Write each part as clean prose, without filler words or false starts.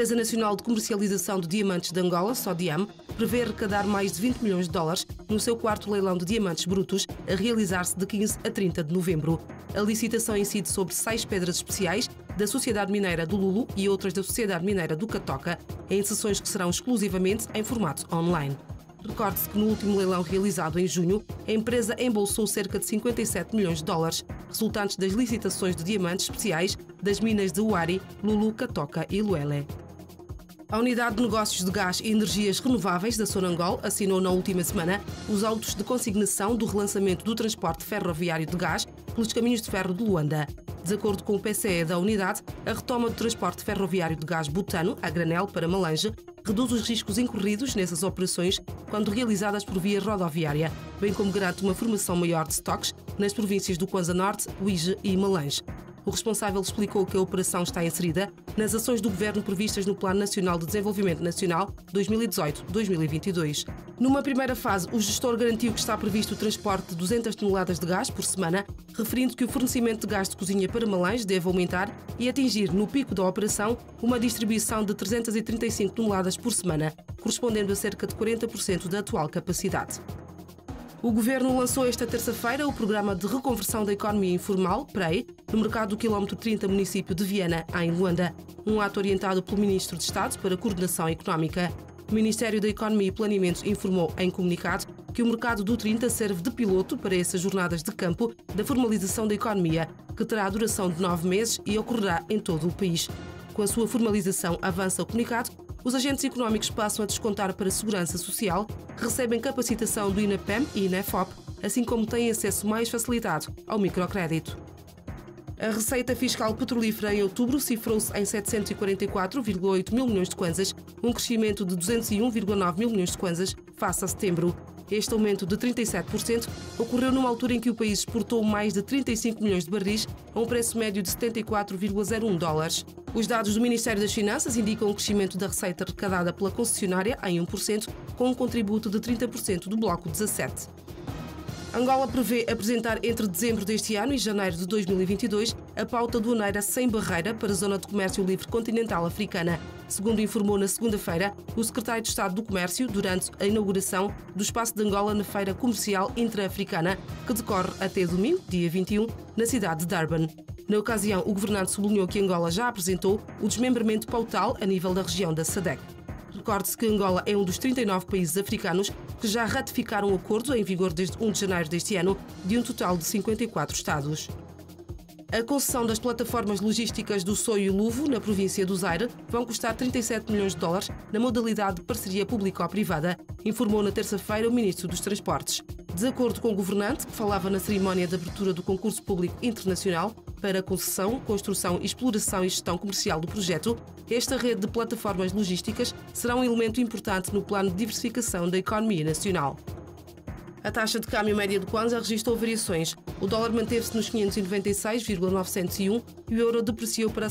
Empresa Nacional de Comercialização de Diamantes de Angola, SODIAM, prevê arrecadar mais de 20 milhões de dólares no seu quarto leilão de diamantes brutos, a realizar-se de 15 a 30 de novembro. A licitação incide sobre 6 pedras especiais da Sociedade Mineira do Lulu e outras da Sociedade Mineira do Catoca, em sessões que serão exclusivamente em formato online. Recorde-se que no último leilão realizado em junho, a empresa embolsou cerca de 57 milhões de dólares, resultantes das licitações de diamantes especiais das minas de Uari, Lulu, Catoca e Luele. A Unidade de Negócios de Gás e Energias Renováveis da Sonangol assinou na última semana os autos de consignação do relançamento do transporte ferroviário de gás pelos caminhos de ferro de Luanda. De acordo com o PCE da unidade, a retoma do transporte ferroviário de gás butano, a granel, para Malange, reduz os riscos incorridos nessas operações quando realizadas por via rodoviária, bem como garante uma formação maior de estoques nas províncias do Kwanza Norte, Uíge e Malange. O responsável explicou que a operação está inserida nas ações do Governo previstas no Plano Nacional de Desenvolvimento Nacional 2018-2022. Numa primeira fase, o gestor garantiu que está previsto o transporte de 200 toneladas de gás por semana, referindo que o fornecimento de gás de cozinha para Malange deve aumentar e atingir, no pico da operação, uma distribuição de 335 toneladas por semana, correspondendo a cerca de 40% da atual capacidade. O Governo lançou esta terça-feira o Programa de Reconversão da Economia Informal, PREI, no mercado do quilómetro 30, município de Viana, em Luanda, um ato orientado pelo Ministro de Estado para a Coordenação Económica. O Ministério da Economia e Planeamento informou em comunicado que o mercado do 30 serve de piloto para essas jornadas de campo da formalização da economia, que terá a duração de 9 meses e ocorrerá em todo o país. Com a sua formalização, avança o comunicado, os agentes económicos passam a descontar para a Segurança Social, recebem capacitação do INAPEM e INEFOP, assim como têm acesso mais facilitado ao microcrédito. A receita fiscal petrolífera em outubro cifrou-se em 744,8 mil milhões de kwanzas, um crescimento de 201,9 mil milhões de kwanzas face a setembro. Este aumento de 37% ocorreu numa altura em que o país exportou mais de 35 milhões de barris a um preço médio de 74,01 dólares. Os dados do Ministério das Finanças indicam o crescimento da receita arrecadada pela concessionária em 1%, com um contributo de 30% do bloco 17. Angola prevê apresentar entre dezembro deste ano e janeiro de 2022 a pauta aduaneira sem barreira para a Zona de Comércio Livre Continental Africana, segundo informou na segunda-feira o secretário de Estado do Comércio durante a inauguração do Espaço de Angola na Feira Comercial Intra-Africana, que decorre até domingo, dia 21, na cidade de Durban. Na ocasião, o governante sublinhou que Angola já apresentou o desmembramento pautal a nível da região da SADC. Recorde-se que Angola é um dos 39 países africanos que já ratificaram o acordo em vigor desde 1 de janeiro deste ano, de um total de 54 Estados. A concessão das plataformas logísticas do Soio e Luvo, na província do Zaire, vão custar 37 milhões de dólares na modalidade de parceria público-privada, informou na terça-feira o Ministro dos Transportes. De acordo com o governante, que falava na cerimónia de abertura do concurso público internacional para a concessão, construção, exploração e gestão comercial do projeto, esta rede de plataformas logísticas será um elemento importante no plano de diversificação da economia nacional. A taxa de câmbio média do Kwanza registrou variações. O dólar manteve-se nos 596,901 e o euro depreciou para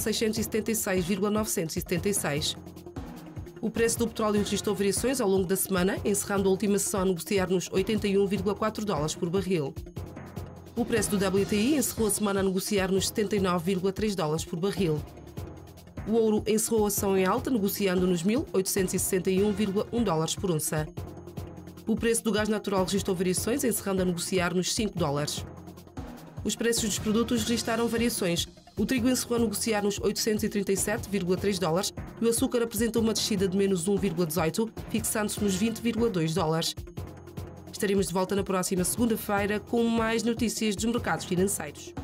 676,976. O preço do petróleo registrou variações ao longo da semana, encerrando a última sessão a negociar nos 81,4 dólares por barril. O preço do WTI encerrou a semana a negociar nos 79,3 dólares por barril. O ouro encerrou a ação em alta, negociando nos 1.861,1 dólares por onça. O preço do gás natural registrou variações, encerrando a negociar nos 5 dólares. Os preços dos produtos registraram variações. O trigo encerrou a negociar nos 837,3 dólares e o açúcar apresentou uma descida de menos 1,18, fixando-se nos 20,2 dólares. Estaremos de volta na próxima segunda-feira com mais notícias dos mercados financeiros.